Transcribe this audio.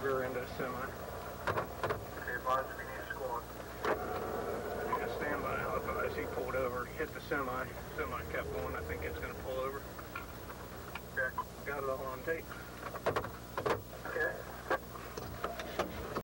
rear end of the semi. Okay, advise if you need a squad. Yeah, stand by. I'll advise he pulled over, hit the semi. Semi kept going. I think it's going to pull over. Okay. Got it all on tape.